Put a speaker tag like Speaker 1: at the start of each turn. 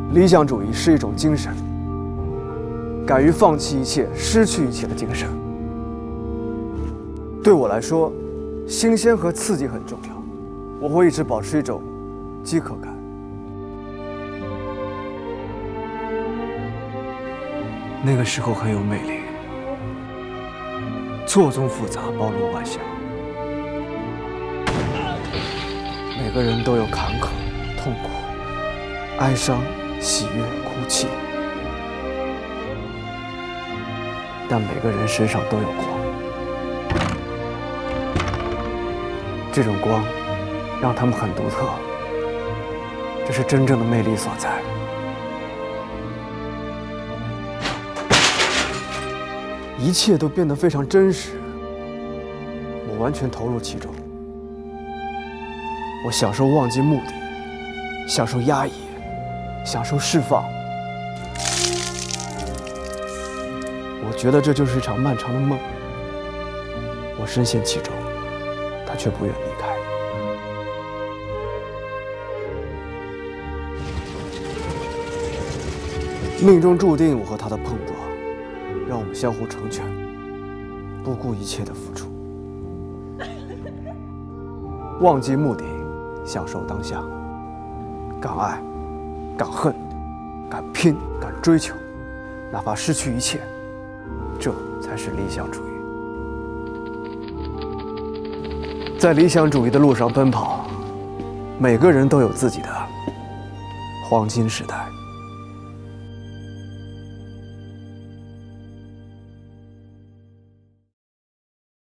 Speaker 1: 理想主义是一种精神，敢于放弃一切、失去一切的精神。对我来说，新鲜和刺激很重要，我会一直保持一种饥渴感。那个时候很有魅力，错综复杂，包罗万象。每个人都有坎坷、痛苦、哀伤、喜悦、哭泣，但每个人身上都有光。这种光让他们很独特，这是真正的魅力所在。一切都变得非常真实，我完全投入其中。我享受忘记目的，享受压抑，享受释放。我觉得这就是一场漫长的梦。我深陷其中，他却不愿离开。命中注定我和他的碰撞，让我们相互成全，不顾一切的付出，忘记目的，享受当下，敢爱，敢恨，敢拼，敢追求，哪怕失去一切，这才是理想主义。在理想主义的路上奔跑，每个人都有自己的黄金时代。